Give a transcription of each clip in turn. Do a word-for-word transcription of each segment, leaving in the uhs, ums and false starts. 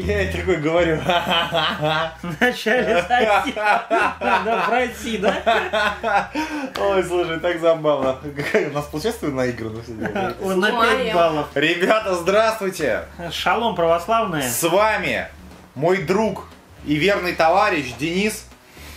Я и такой говорю. Вначале соси, надо пройти, да? Ой, слушай, так забавно. У нас получается наиграно все. Он на пять баллов. Ребята, здравствуйте! Шалом, православные. С вами мой друг и верный товарищ Денис.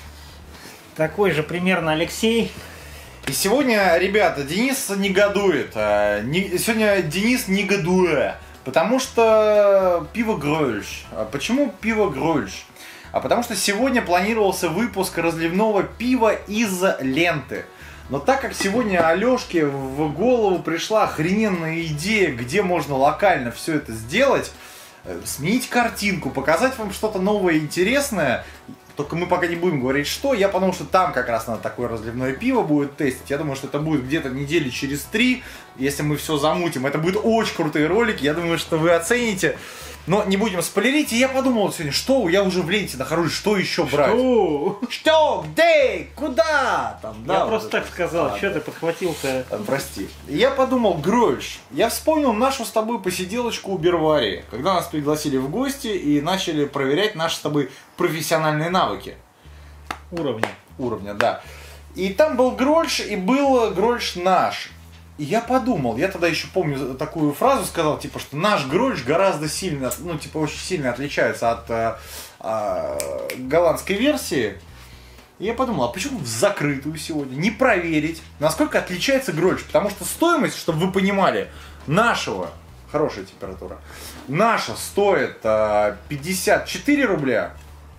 Такой же примерно Алексей. И сегодня, ребята, Денис негодует. Сегодня Денис негодует. Потому что пиво Грольш. Почему пиво Грольш? А потому что сегодня планировался выпуск разливного пива из ленты. Но так как сегодня Алёшке в голову пришла охрененная идея, где можно локально все это сделать, сменить картинку, показать вам что-то новое и интересное, только мы пока не будем говорить что, я подумал, что там как раз надо такое разливное пиво будет тестить. Я думаю, что это будет где-то недели через три, если мы все замутим. Это будут очень крутые ролики, я думаю, что вы оцените. Но не будем спойлерить, и я подумал сегодня, что я уже в ленте нахожусь, что еще брать? Что? Что? Где? Куда? Там, да, я вот просто это. так сказал, А, что да. ты подхватил-то? А, прости. Я подумал, Грольш. Я вспомнил нашу с тобой посиделочку у Берварии, когда нас пригласили в гости и начали проверять наши с тобой профессиональные навыки. Уровня. Уровня, да. И там был Грольш, и был Грольш наш. И я подумал, я тогда еще помню такую фразу сказал, типа, что наш Грольш гораздо сильно, ну, типа, очень сильно отличается от э, э, голландской версии. И я подумал, а почему в закрытую сегодня не проверить, насколько отличается Грольш? Потому что стоимость, чтобы вы понимали, нашего, хорошая температура, наша стоит э, пятьдесят четыре рубля,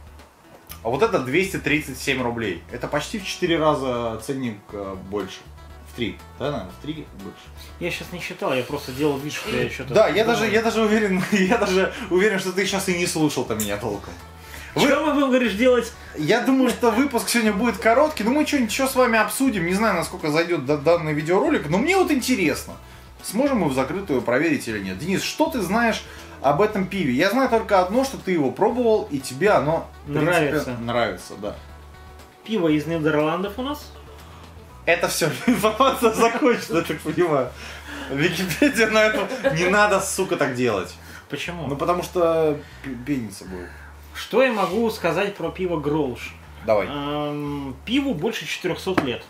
а вот это двести тридцать семь рублей. Это почти в четыре раза ценник э, больше. В три, да, наверное, в три больше. Я сейчас не считал, я просто делал вид, что я что-то... Да, я даже, я даже уверен, я даже уверен, что ты сейчас и не слушал-то меня толком. Вы... Что мы будем, говоришь, делать? Я думаю, что выпуск сегодня будет короткий, но мы что-нибудь еще с вами обсудим. Не знаю, насколько зайдет данный видеоролик, но мне вот интересно, сможем мы в закрытую проверить или нет. Денис, что ты знаешь об этом пиве? Я знаю только одно, что ты его пробовал, и тебе оно, в принципе, нравится. Нравится, да. Пиво из Нидерландов у нас. Это все, информация закончена, я так понимаю. Википедия на это не надо, сука, так делать. Почему? Ну потому что пенится будет. Что я могу сказать про пиво Грольш? Давай. Эм, пиву больше четырёхсот лет.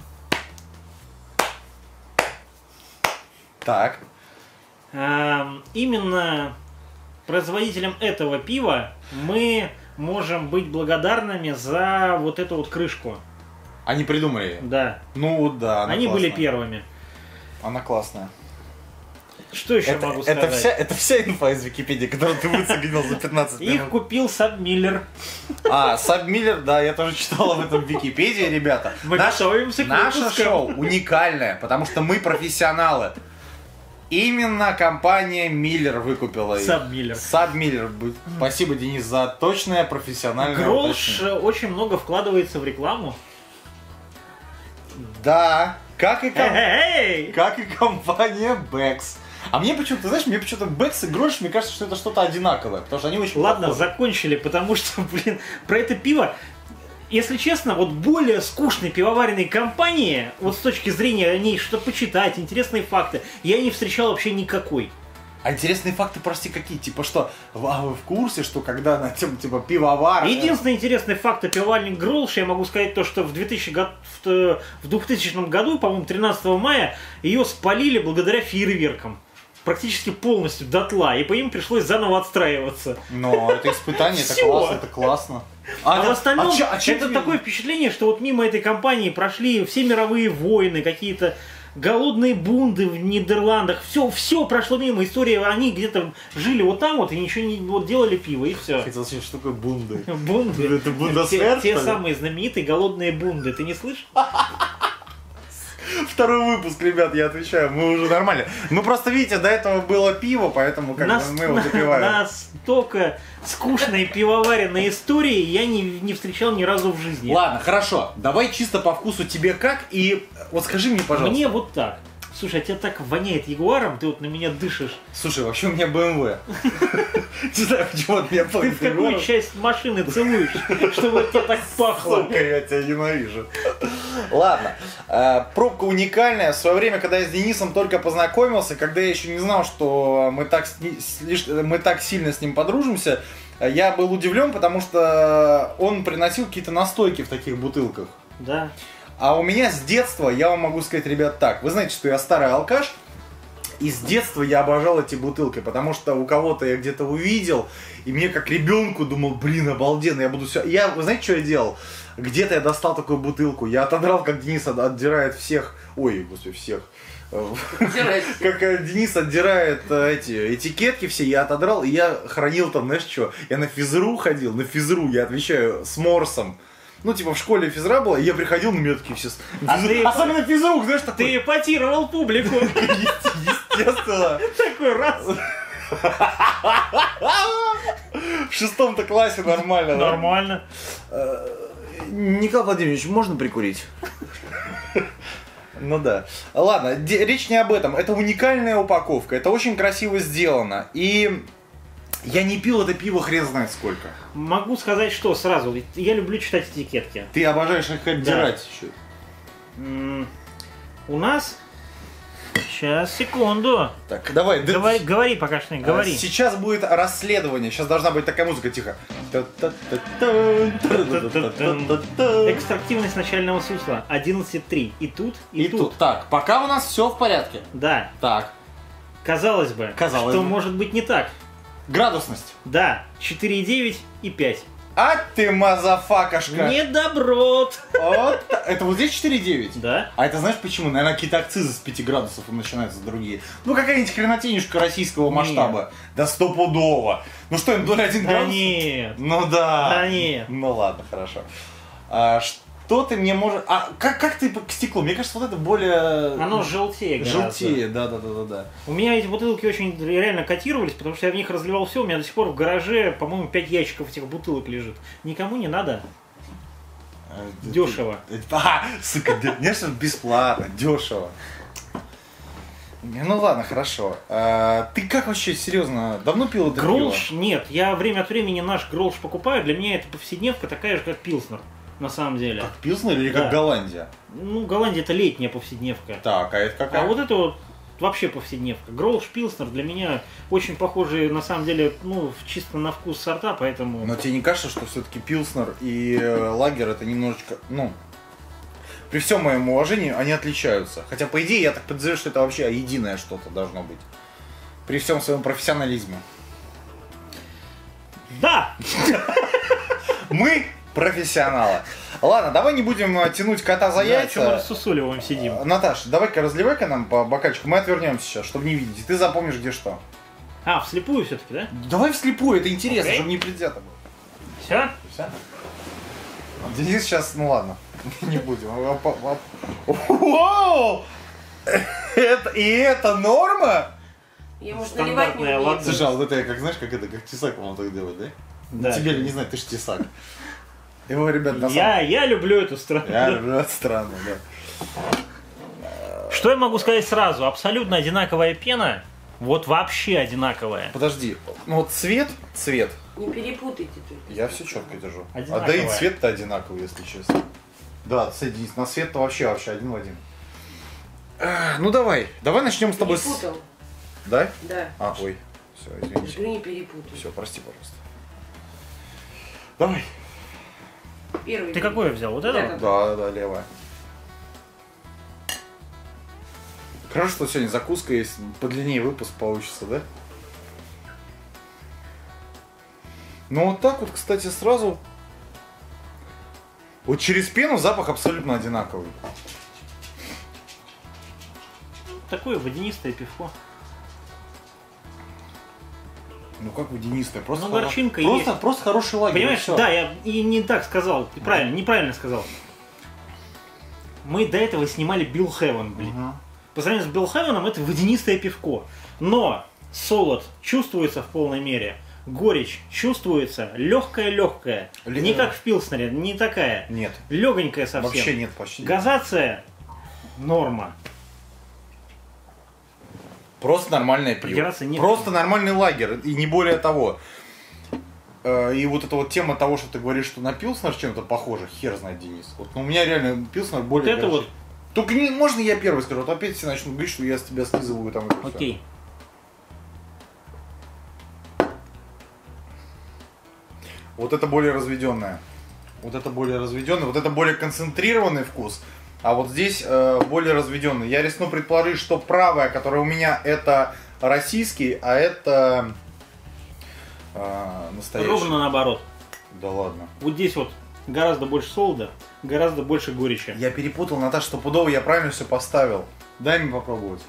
Так. Эм, именно производителям этого пива мы можем быть благодарными за вот эту вот крышку. Они придумали. Да. Ну да, она Они классная. были первыми. Она классная. Что еще Это, могу сказать? это, вся, это вся инфа из Википедии, которую ты выцегнил за пятнадцать минут. Их купил Сабмиллер. А, Сабмиллер, да, я тоже читал об этом в Википедии, ребята. Мы Наш, готовимся к Наше выпускам. шоу уникальное, потому что мы профессионалы. Именно компания Миллер выкупила их. Сабмиллер. Сабмиллер. Спасибо, Денис, за точное профессиональное Грольш уточнение. очень много вкладывается в рекламу. Да, как и, ком... Эй! как и компания Бэкс. А мне почему-то, знаешь, мне почему-то Бэкс и Грольш, мне кажется, что это что-то одинаковое, потому что они очень Ладно, похожи. закончили, потому что, блин, про это пиво, если честно, вот более скучной пивоваренной компании, вот с точки зрения о ней что-то почитать, интересные факты, я не встречал вообще никакой. А интересные факты, прости, какие? Типа что, а вы в курсе, что когда на тем, типа, пивовар... Единственный интересный факт о пивоварне Грольш, я могу сказать то, что в, двухтысячном году, по-моему, тринадцатого мая, ее спалили благодаря фейерверкам. Практически полностью дотла, и по им пришлось заново отстраиваться. Но это испытание, это Всё. классно, это классно. А, А, в остальном, а чё- а чё это ты- такое впечатление, что вот мимо этой компании прошли все мировые войны, какие-то голодные бунты в Нидерландах, все, все прошло мимо, история, они где-то жили вот там вот и ничего не вот делали пиво, и все. Хотел сказать, что такое бунды. Бунды. Это бундесвер, Те, те что ли? самые знаменитые голодные бунды, ты не слышишь? Второй выпуск, ребят, я отвечаю, мы уже нормально. Мы просто, видите, до этого было пиво, поэтому как Нас- бы мы его допиваем. Настолько скучной пивоваренной истории я не, не встречал ни разу в жизни. Ладно, хорошо, давай чисто по вкусу тебе как, и вот скажи мне, пожалуйста. Мне вот так. Слушай, а тебя так воняет ягуаром, ты вот на меня дышишь. Слушай, вообще у меня бэ эм вэ. Не знаю, почему от меня Ты пахнет в какую ягуаром. часть машины целуешь, чтобы тебе так пахло? Сука, я тебя ненавижу. Ладно. э, Пробка уникальная. В свое время, когда я с Денисом только познакомился, когда я еще не знал, что мы так, с ни- слиш- мы так сильно с ним подружимся, я был удивлен, потому что он приносил какие-то настойки в таких бутылках. Да. А у меня с детства, я вам могу сказать, ребят, так. Вы знаете, что я старый алкаш. И с детства я обожал эти бутылки, потому что у кого-то я где-то увидел, и мне как ребенку думал, блин, обалденно, я буду все... Я, вы знаете, что я делал? Где-то я достал такую бутылку, я отодрал, как Денис от- отдирает всех... Ой, господи, всех. Как э, Денис отдирает э, эти этикетки все, я отодрал, и я хранил там, знаешь что, я на физру ходил, на физру, я отвечаю, с морсом. Ну, типа, в школе физра была, и я приходил, на меня такие все... А ты- Особенно физрук, знаешь, такой... Ты эпатировал публику. Естественно. Такой раз. В шестом-то классе нормально, да? Нормально. Николай Владимирович, можно прикурить? Ну да. Ладно, де- речь не об этом. Это уникальная упаковка. Это очень красиво сделано. И я не пил это пиво хрен знает сколько. Могу сказать, что сразу. Ведь я люблю читать этикетки. Ты обожаешь их отдирать еще. М, У нас... Сейчас, секунду. Так, давай. да- Говори, говори пока что, а, говори. Сейчас будет расследование. Сейчас должна быть такая музыка, тихо. Экстрактивность начального свечла одиннадцать целых три. И тут, и, И тут. Так, пока у нас все в порядке. Да. Так, Казалось бы, Казалось что бы. может быть не так. градусность. Да, четыре целых девять и пять. А ты мазафакашка. Недоброт. Вот, это вот здесь четыре девять? Да. А это знаешь почему? Наверное, какие-то акцизы с пяти градусов и начинаются другие. Ну, какая-нибудь хренотенюшка российского масштаба. Да стопудово. Ну что, им ноль целых один Да градус? нет. Ну да. Да нет. Ну ладно, хорошо. А, что ты мне можешь... А как, как ты к стеклу? Мне кажется, вот это более... Оно желтее гораздо. Желтее, да-да-да-да. У меня эти бутылки очень реально котировались, потому что я в них разливал все. У меня до сих пор в гараже, по-моему, пять ящиков этих бутылок лежит. Никому не надо. Дешево. А, сука, не что бесплатно, дешево. Ну ладно, хорошо. А, ты как вообще, серьезно, давно пил это Гролш? Нет. Я время от времени наш гролш покупаю. Для меня это повседневка такая же, как пилснер. На самом деле. Как пилснер или Да. как Голландия? Ну, Голландия это летняя повседневка. Так, а это какая? А вот это вот вообще повседневка. Гролш, пилснер для меня очень похожие, на самом деле, ну, в- чисто на вкус сорта, поэтому... Но тебе не кажется, что все-таки пилснер и э, лагер это немножечко, ну, при всем моем уважении, они отличаются. Хотя, по идее, я так подозреваю, что это вообще единое что-то должно быть. При всем своем профессионализме. Да! Мы профессионалы. Ладно, давай не будем э, тянуть кота за Да, что мы яйца. рассусоливаем сидим. Э, Наташ, давай-ка разливай-ка нам по бокальчику. Мы отвернемся сейчас, чтобы не видеть. И ты запомнишь, где что. А, вслепую все-таки, да? Давай вслепую, это интересно, Окей. чтобы не предвзято было. Все? Всё? Денис сейчас, ну ладно, не будем. Воу! Это, и это норма? Я, может, наливать не Стандартная умею. ладонь. Слушай, а вот это я как, знаешь, как это, как тесак вам так делать, да? Да. Тебе ли не знать, ты ж тесак. Его, ребят, на самом Я, я люблю эту страну. Я люблю эту страну, да. Что я могу сказать сразу? Абсолютно одинаковая пена. Вот вообще одинаковая. Подожди, ну вот цвет, цвет, Не перепутайте только. я все четко держу. А да Одинаковая. и цвет-то одинаковый, если честно. Да, садись, на цвет-то вообще, вообще один в один. А, ну давай, давай начнем с тобой с... Перепутал. Да? Да. А, ой, все, извините. Жду не перепутай. Все, прости, пожалуйста. Давай. Первый. Ты какое взял? Вот это? Да, вот? Да, да, левая. Хорошо, что сегодня закуска есть, подлиннее выпуск получится, да? Ну вот так вот, кстати, сразу. Вот через пену запах абсолютно одинаковый. Такое водянистое пивко. Ну как водянистое, просто, Ну, хоро- горчинка просто, есть. просто хороший лагерь. Понимаешь, всё. да, я и не так сказал. Ты правильно, неправильно сказал. Мы до этого снимали Билл Хевен, блин. Мгм. По сравнению с Билл Хевеном это водянистое пивко. Но солод чувствуется в полной мере. Горечь чувствуется, легкая-легкая. Ле- Не как в Пилснере, не такая. Нет, Легонькая совсем. вообще нет почти. Газация норма. Просто нормальное пиво. Придираться не к Просто нормальный лагерь, и не более того. Э, И вот эта вот тема того, что ты говоришь, что на пилснер чем-то похоже, хер знает, Денис. Вот, ну, у меня реально пилснер более... Вот это горячий. Только не, можно я первый скажу, а то опять все начнут говорить, что я с тебя слизываю там. это всё. Окей. Вот это более разведенное. Вот это более разведенное, вот это более концентрированный вкус. А вот здесь э, более разведенный. Я рискну предположить, что правая, которая у меня, это российский, а это э, настоящий. Ровно наоборот. Да ладно. Вот здесь вот гораздо больше солода, гораздо больше горечи. Я перепутал, Наташа, стопудово, я правильно все поставил. Дай мне попробовать.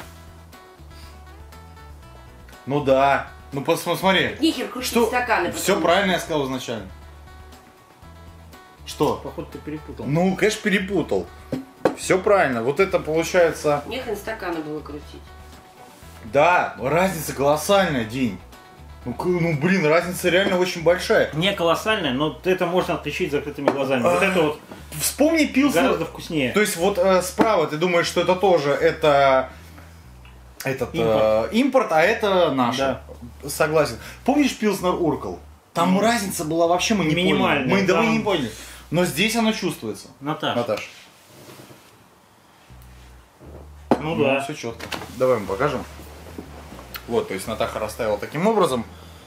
Ну да. Ну пос- посмотри. Нихер крутить Что? стаканы. Все потому правильно я сказал изначально. Что? Походу ты перепутал. Ну, конечно, перепутал. Все правильно. Вот это получается... что Нехрен стаканы было крутить. Да, разница колоссальная, День. Ну, к- ну, блин, разница реально очень большая. Не колоссальная, но это можно отличить закрытыми глазами. Вот А, это вот Вспомни пилснер. гораздо вкуснее. То есть вот э, справа ты думаешь, что это тоже это этот э, импорт, а это наш. Да. Согласен. Помнишь пилснер Уркл? Там разница была вообще, мы не Минимальная, поняли. Мы, да, мы там- не поняли. Но здесь оно чувствуется. Наташ, Наташ. ну да. Все четко. Давай мы покажем. Вот, то есть Натаха расставила таким образом.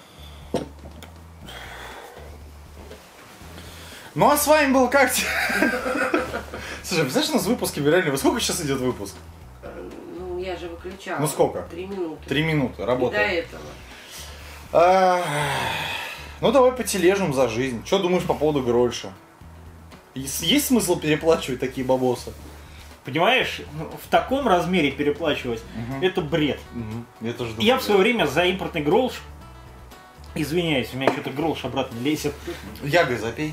Ну а с вами был как? Слушай, знаешь, у нас выпуски реально... Во сколько сейчас идет выпуск? Ну, я же выключала. Ну, сколько? Три минуты. Три минуты, И до работаем. этого. А, Ну давай потележим за жизнь. Что думаешь по поводу Грольша? Есть есть смысл переплачивать такие бабосы? Понимаешь, ну, в таком размере переплачивать, это бред. Я тоже думаю. Я в свое время за импортный гролш, извиняюсь, у меня что-то гролш обратно лезет. Ягой запей.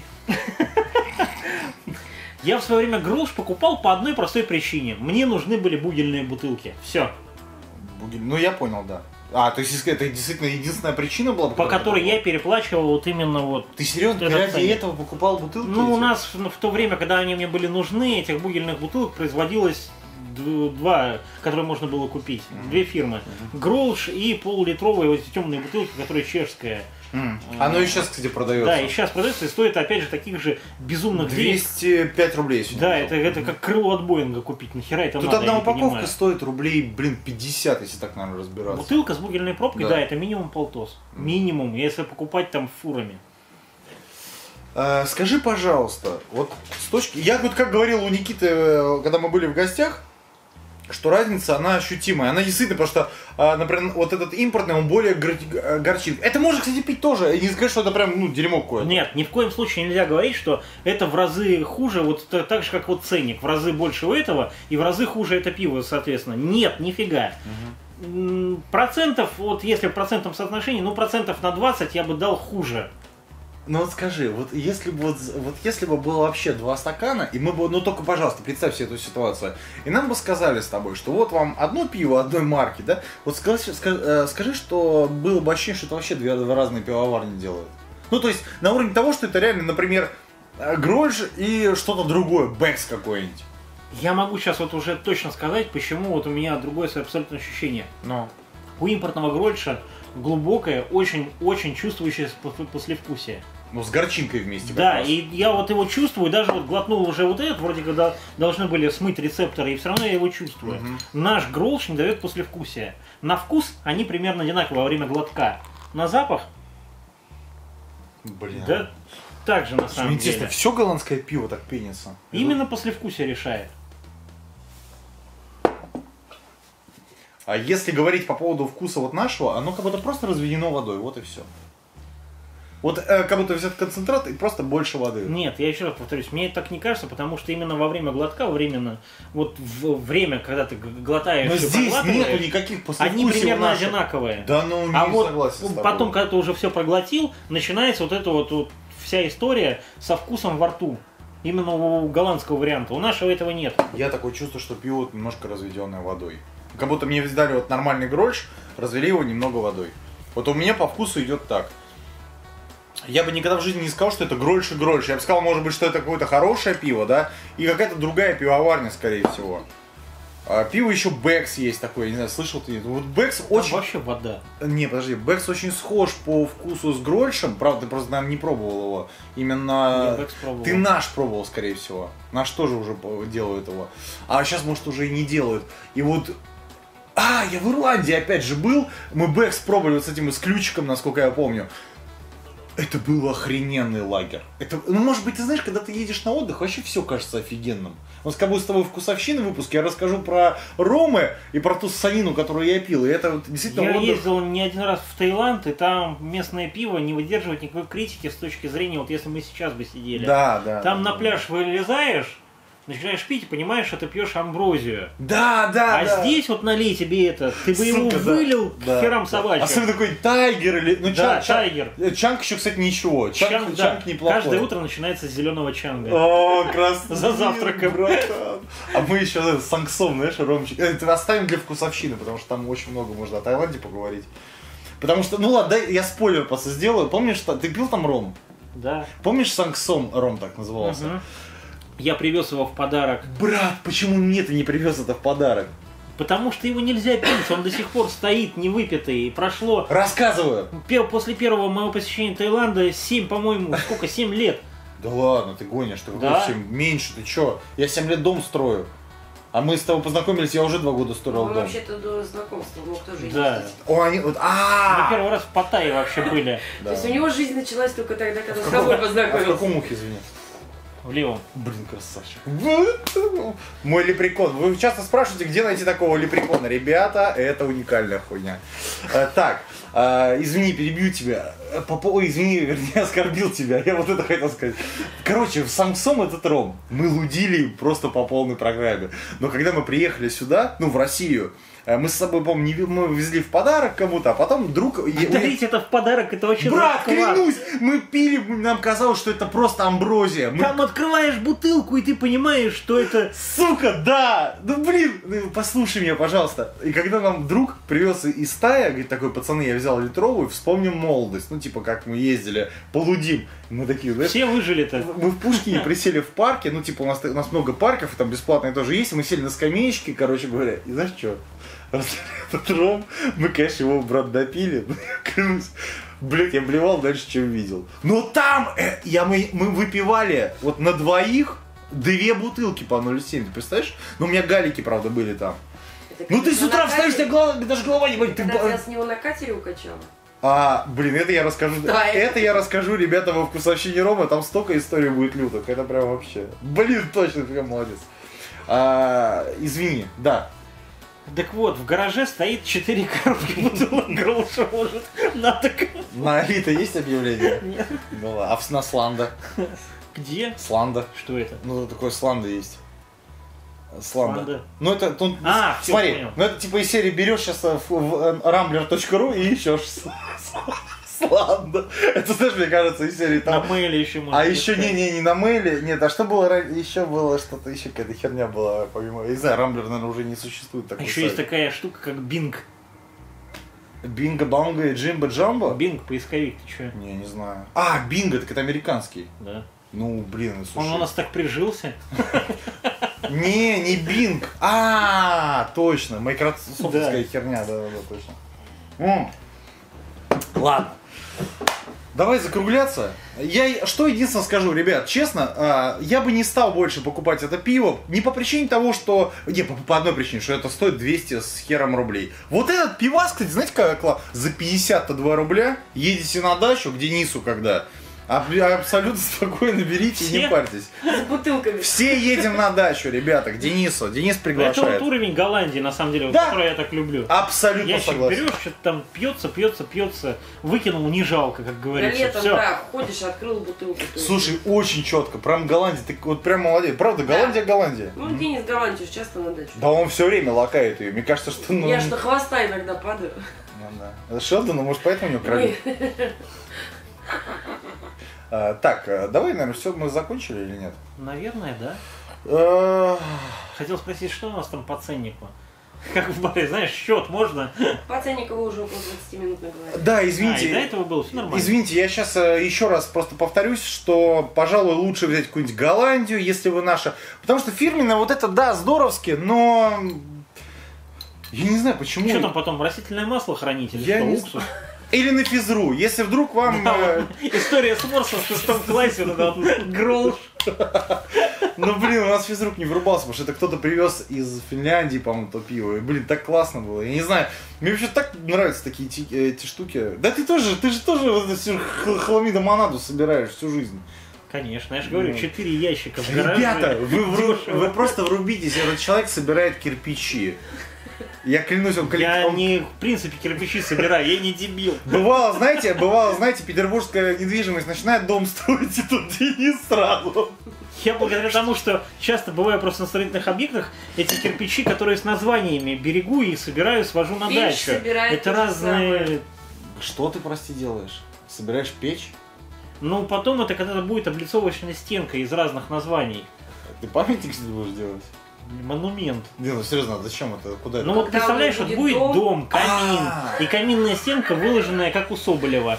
Я в свое время гролш покупал по одной простой причине. Мне нужны были бугельные бутылки. Все. Бугель- Ну я понял, да. А, то есть это действительно единственная причина была, По которой я переплачивал вот именно вот. Ты серьезно Это ради ценник. этого покупал бутылки? Ну, у эти? нас в в то время, когда они мне были нужны, этих бугельных бутылок производилось д- два, которые можно было купить. Две фирмы. Гролш и полулитровые вот эти темные бутылки, которые чешская. М. Оно и сейчас, кстати, продается. Да, и сейчас продается и стоит, опять же, таких же безумных денег. двести пять рублей сегодня. Да, купил. это, это как крыло от Боинга купить. Нахера это Тут надо, одна я не упаковка понимаю. стоит рублей, блин, пятьдесят, если так, наверное, разбираться. Бутылка с бугельной пробкой, Да. да, это минимум полтос. Минимум, если покупать там фурами. А, скажи, пожалуйста, вот с точки... Я вот как говорил у Никиты, э, когда мы были в гостях, что разница, она ощутимая. Она действительно, потому что, а, например, вот этот импортный, он более гор- э, горчит. Это можно, кстати, пить тоже. И не сказать, что это прям, ну, дерьмо какое-то. Нет, ни в коем случае нельзя говорить, что это в разы хуже, вот т- так же, как вот ценник. В разы больше у этого, и в разы хуже это пиво, соответственно. Нет, нифига. М, Процентов, вот если в процентном соотношении, ну, процентов на двадцать я бы дал хуже. Ну вот скажи, вот если бы вот, вот если бы было вообще два стакана, и мы бы, ну только, пожалуйста, представь себе эту ситуацию, и нам бы сказали с тобой, что вот вам одно пиво одной марки, да, вот скажи, скажи, э, скажи, что было бы ощущение, что это вообще две, две разные пивоварни делают. Ну то есть на уровне того, что это реально, например, э, Грольш и что-то другое, Бэкс какой-нибудь. Я могу сейчас вот уже точно сказать, почему вот у меня другое абсолютно ощущение. Но. У импортного Грольша глубокое, очень-очень чувствующееся пос- послевкусие. Ну с горчинкой вместе. как Да, раз. и я вот его чувствую, даже вот глотнул уже вот этот, вроде когда должны были смыть рецепторы, и все равно я его чувствую. Мгм. Наш Гролш не дает послевкусия. На вкус они примерно одинаковы во время глотка. На запах, Блин. да, так же на Что, самом интересно, деле. все голландское пиво так пенится? Именно послевкусие решает. А если говорить по поводу вкуса вот нашего, оно как будто просто разведено водой, вот и все. Вот э, как будто взят концентрат и просто больше воды. Нет, я еще раз повторюсь, мне так не кажется, потому что именно во время глотка, временно, вот в время, когда ты г- глотаешь Но и здесь проглатываешь, нету никаких послевкусий. они примерно у наших. одинаковые. Да ну не А вот согласен с тобой. потом, когда ты уже все проглотил, начинается вот эта вот, вот вся история со вкусом во рту. Именно у голландского варианта. У нашего этого нет. Я такое чувство, что пиво вот немножко разведенное водой. Как будто мне дали вот нормальный грольш, развели его немного водой. Вот у меня по вкусу идет так. Я бы никогда в жизни не сказал, что это грольш и грольш. Я бы сказал, может быть, что это какое-то хорошее пиво, да, и какая-то другая пивоварня, скорее всего. А, пиво еще Бэкс есть такое, не знаю, слышал ты нет? Вот Бэкс Там очень... вообще вода. Не, подожди, Бэкс очень схож по вкусу с Грольшем, правда, ты просто, наверное, не пробовал его. Именно... Я Бэкс пробовал. Ты наш пробовал, скорее всего. Наш тоже уже делают его. А сейчас, может, уже и не делают. И вот... А, я в Ирландии опять же был, мы Бэкс пробовали вот с этим, с ключиком, насколько я помню. Это был охрененный лагерь. Это, ну, может быть, ты знаешь, когда ты едешь на отдых, вообще все кажется офигенным. Вот с тобой с тобой вкусовщины выпуск, я расскажу про ромы и про ту ссанину, которую я пил. И это вот действительно Я отдых. ездил не один раз в Таиланд, и там местное пиво не выдерживает никакой критики с точки зрения, вот если мы сейчас бы сидели. Да, да. Там да, на да. пляж вылезаешь, начинаешь пить и понимаешь, что ты пьешь амброзию. Да, да, А да. здесь вот налей тебе это, ты бы его Сука, да. вылил Да, к херам да. собачьим. Особенно такой тайгер или... Ну, Да, чанг, тайгер. Чанг, чанг еще, кстати, ничего. Чанг, Чанг, да. чанг неплохой. Каждое утро начинается с зеленого чанга. О, красный. За завтраком. Братан. А мы еще э, с Сангсом, знаешь, ромчик. Это оставим для вкусовщины, потому что там очень много можно о Таиланде поговорить. Потому что, ну ладно, дай я спойлер просто сделаю. Помнишь, что ты пил там ром? Да. Помнишь, Сангсом ром так назывался? Мгм. Я привез его в подарок. Брат, почему мне ты не привез это в подарок? Потому что его нельзя пить, он до сих пор стоит невыпитый. И прошло Рассказываю. пе- после первого моего посещения Таиланда семь, по-моему, сколько, семь лет. Да ладно, ты гонишь, ты Да? вообще меньше, ты чё? Я семь лет дом строю. А мы с тобой познакомились, я уже два года строил Он дом. вообще-то до знакомства мог тоже Да. ездить. О, они вот, Мы а первый раз в Паттайе вообще были, Да. То есть у него жизнь началась только тогда, когда В с каком- тобой А в познакомился. каком ухе, извини? в левом. Блин, красавчик. Мой лепрекон. Вы часто спрашиваете, где найти такого лепрекона. Ребята, это уникальная хуйня. Э, Так, э, извини, перебью тебя. Э, По по- Ой, извини, вернее, оскорбил тебя. Я вот это хотел сказать. Короче, в Самсом этот ром мы лудили просто по полной программе. Но когда мы приехали сюда, ну, в Россию, э, мы с собой, помню, не ви- мы везли в подарок кому-то, а потом друг... е- Дарить это в подарок, это вообще Брат, захват. клянусь, мы пили, нам казалось, что это просто амброзия. Мы Там открываешь бутылку, и ты понимаешь, что это... Сука, да! Ну блин, ну, послушай меня, пожалуйста. И когда нам друг привез из Тая, говорит, такой, пацаны, я взял литровую, вспомним молодость. Ну, типа, как мы ездили, полудим. Мы такие, знаешь, Все выжили-то. мы в Пушкине присели в парке, ну, типа, у нас, у нас много парков, и там бесплатные тоже есть, и мы сели на скамеечке, короче говоря, и знаешь что? Этот ром, мы, конечно, его, брат, допили, но я клянусь, блядь, я блевал дальше, чем видел. Но там, э, я, мы, мы выпивали вот на двоих две бутылки по ноль семь, ты представляешь? Ну, у меня галики, правда, были там. Это Ну, ты когда с утра на встаешь, у тебя катере- голова- даже голова не болит. Ты... Когда б- тебя с него на катере укачало. А, блин, это я расскажу. Да, это я расскажу, ребята, во вкусовщине Рома, там столько историй будет лютых. Это прям вообще. Блин, точно, ты прям молодец. А, извини, да. Так вот, в гараже стоит четыре коробки бутылок Гроуша, может, надо... На Авито есть объявление? Нет. Ну ладно. А в- на Сланда? Где? Сланда. Что это? Ну, такое Сланда есть. Сланда. Сланда. Ну, это, тут, А, всё, смотри, понял. ну это типа из серии берешь сейчас в, в рамблер точка ру и ищешь Сланда. Это, знаешь, мне кажется, из серии На там... мейле еще можно. А еще искать. не, не, не на мейле, нет, а что было раньше? Еще было что-то, еще какая-то херня была, помимо, я не знаю, Рамблер, наверное, уже не существует такой Еще есть такая штука, как Bing. Бинго, Банго и Джимбо Джамбо? Bing, поисковик, ты че? Не, не знаю. А, Бинго, так это американский. Да. Ну, блин, Он слушай. у нас так прижился. Не, не Бинг. А, точно, майкрософтовская Да. херня, да, да, да, точно. М. Ладно. Давай закругляться. Я что единственное скажу, ребят, честно, а, я бы не стал больше покупать это пиво. Не по причине того, что... Не, по, по одной причине, что это стоит двести с хером рублей. Вот этот пивас, кстати, знаете, как кла- за пятьдесят два рубля едете на дачу к Денису, когда... А- Абсолютно спокойно берите и не Все? парьтесь. С бутылками. Все едем на дачу, ребята, к Денису. Денис Это приглашает. вот уровень Голландии, на самом деле, вот, Да. который я так люблю. Абсолютно Ящик согласен. берешь, что-то там пьется, пьется, пьется, выкинул, не жалко, как Да говорится. летом, Все. да, ходишь, открыл бутылку. то есть. Слушай, очень четко. Прям Голландия, ты вот прям молодец. Правда, Голландия, Голландия. Ну, Денис Голландец часто на дачу. Да он все время лакает ее. Мне кажется, что... Ну, Я ж на хвоста иногда падаю. ну, да. Это Шелдон, ну, может, поэтому у него крови. А, так, а, давай, наверное, все, мы закончили или нет? Наверное, да. Э, Хотел спросить, что у нас там по ценнику? Как в баре, знаешь, счет можно? По ценнику вы уже около двадцати минут наговорили. Да, А, и до извините. этого было все нормально. Извините, я сейчас еще раз просто повторюсь, что, пожалуй, лучше взять какую-нибудь Голландию, если вы наша. Потому что фирменная вот это, да, здоровски, но Я не знаю, почему. Что там потом, растительное масло хранить или Я что, не уксус? Или на физру. Если вдруг вам... Да, э, вот история с Морсом в шестом классе, вот этот вот гролш. Ну, блин, у нас физрук не врубался, потому что это кто-то привез из Финляндии, по-моему, то пиво. И, блин, так классно было. Я не знаю, мне вообще так нравятся такие ти- эти штуки. Да ты тоже, ты же тоже вот эту всю х- хламидомонаду собираешь всю жизнь. Конечно, я же говорю, Ну. четыре ящика в гараже. Ребята, вы, вру- Дешево. вы просто врубитесь, этот человек собирает кирпичи. Я клянусь, он... Я он- не, в принципе, кирпичи собираю, я не дебил. Бывало, знаете, бывало, знаете, петербургская недвижимость начинает дом строить, и тут Денис сразу. Я благодаря тому, что часто бываю просто на строительных объектах, эти кирпичи, которые с названиями, берегу и собираю, свожу на Печь дачу. собирает Это то же разные... самое. Что ты, прости, делаешь? Собираешь печь? Ну, потом это когда-то будет облицовочная стенка из разных названий. Ты памятник себе будешь делать? Монумент. Не, ну серьезно, а зачем это? Куда это? Ну вот Когда представляешь, уже вот будет будет дом. дом, камин, А. и каминная стенка выложенная, как у Соболева.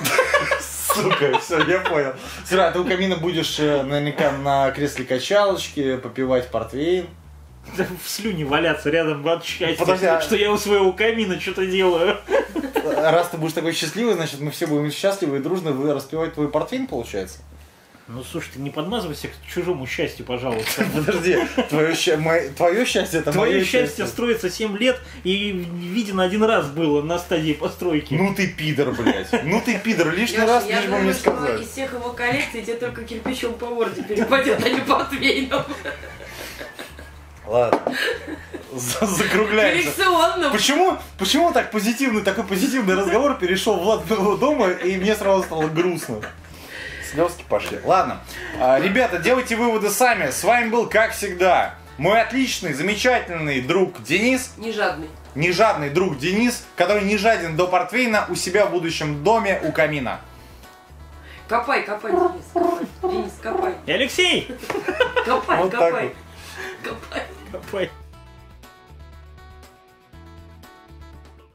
Сука, все, я понял. Сера, ты у камина будешь э, наверняка на кресле качалочки попивать портвейн. Да в слюне валяться рядом от счастья, Подожди, а- что я у своего камина что-то делаю. Раз ты будешь такой счастливый, значит мы все будем счастливы и дружно вы распивать твой портвейн, получается? Ну слушай, ты не подмазывайся к чужому счастью, пожалуйста. Подожди, твое, ща- мо- твое счастье это Твое мое счастье строится семь лет и видено один раз было на стадии постройки. Ну ты пидор, блядь. Ну ты пидор, лишний Лёша, раз я лишь бы мне думаю, что сказать. из всех его коллекций тебе только кирпичом по морде перепадет, а не портвейном. Ладно. За- Закругляемся. Коллекционным. Почему, почему так позитивный, такой позитивный разговор перешел в лад моего дома, и мне сразу стало грустно? Слезки пошли. Ладно. А, ребята, делайте выводы сами. С вами был, как всегда, мой отличный, замечательный друг Денис. Не жадный. Не жадный друг Денис, который не жаден до портвейна у себя в будущем доме у камина. Копай, копай, Денис, копай. Денис, копай. И Алексей! Копай, Вот так копай. вот. Копай. Копай.